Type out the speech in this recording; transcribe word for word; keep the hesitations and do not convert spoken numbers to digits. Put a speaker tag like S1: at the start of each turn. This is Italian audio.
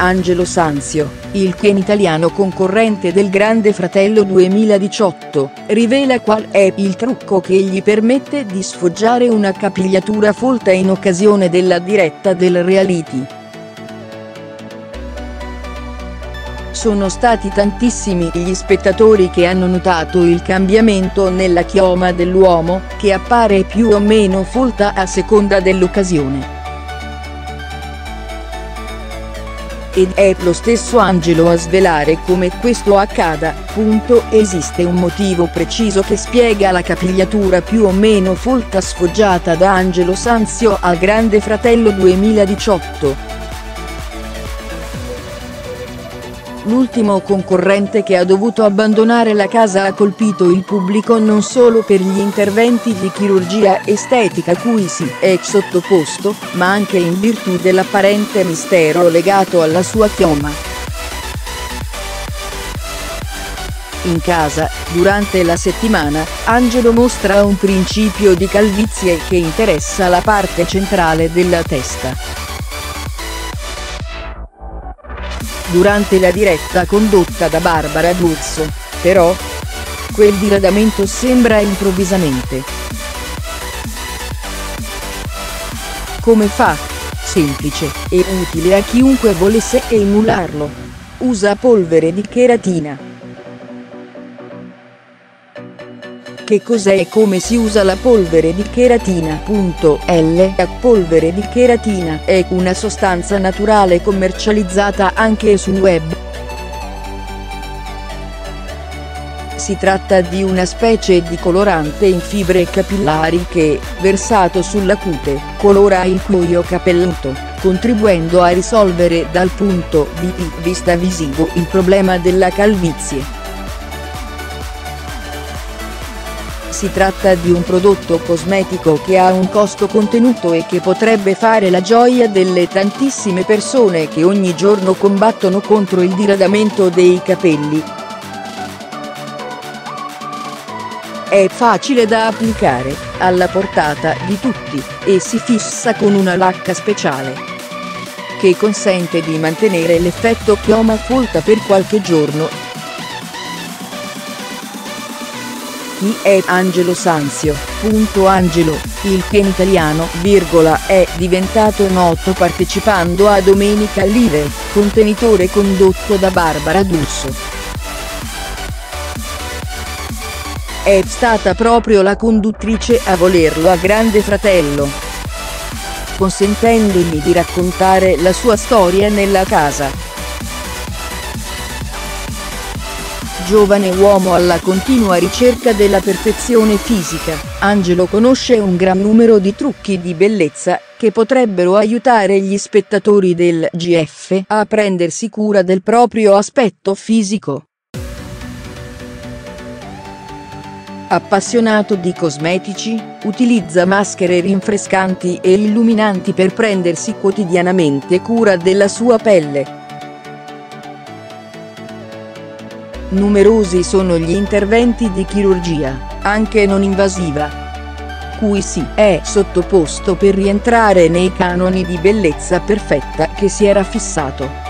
S1: Angelo Sanzio, il Ken italiano concorrente del Grande Fratello duemiladiciotto, rivela qual è il trucco che gli permette di sfoggiare una capigliatura folta in occasione della diretta del reality. Sono stati tantissimi gli spettatori che hanno notato il cambiamento nella chioma dell'uomo, che appare più o meno folta a seconda dell'occasione. Ed è lo stesso Angelo a svelare come questo accada. Punto. Esiste un motivo preciso che spiega la capigliatura più o meno folta sfoggiata da Angelo Sanzio al Grande Fratello duemiladiciotto. L'ultimo concorrente che ha dovuto abbandonare la casa ha colpito il pubblico non solo per gli interventi di chirurgia estetica a cui si è sottoposto, ma anche in virtù dell'apparente mistero legato alla sua chioma. In casa, durante la settimana, Angelo mostra un principio di calvizie che interessa la parte centrale della testa. Durante la diretta condotta da Barbara D'Urso, però, quel diradamento sembra improvvisamente. Come fa? Semplice, e utile a chiunque volesse emularlo. Usa polvere di cheratina. Che cos'è e come si usa la polvere di cheratina? La polvere di cheratina è una sostanza naturale commercializzata anche sul web. Si tratta di una specie di colorante in fibre capillari che, versato sulla cute, colora il cuoio capelluto, contribuendo a risolvere dal punto di vista visivo il problema della calvizie. Si tratta di un prodotto cosmetico che ha un costo contenuto e che potrebbe fare la gioia delle tantissime persone che ogni giorno combattono contro il diradamento dei capelli. È facile da applicare, alla portata di tutti, e si fissa con una lacca speciale, che consente di mantenere l'effetto chioma folta per qualche giorno. Chi è Angelo Sanzio? Angelo, il Ken italiano, è diventato noto partecipando a Domenica Live, contenitore condotto da Barbara D'Urso. È stata proprio la conduttrice a volerlo a Grande Fratello, consentendogli di raccontare la sua storia nella casa. Giovane uomo alla continua ricerca della perfezione fisica, Angelo conosce un gran numero di trucchi di bellezza, che potrebbero aiutare gli spettatori del G F a prendersi cura del proprio aspetto fisico. Appassionato di cosmetici, utilizza maschere rinfrescanti e illuminanti per prendersi quotidianamente cura della sua pelle. Numerosi sono gli interventi di chirurgia, anche non invasiva, cui si è sottoposto per rientrare nei canoni di bellezza perfetta che si era fissato.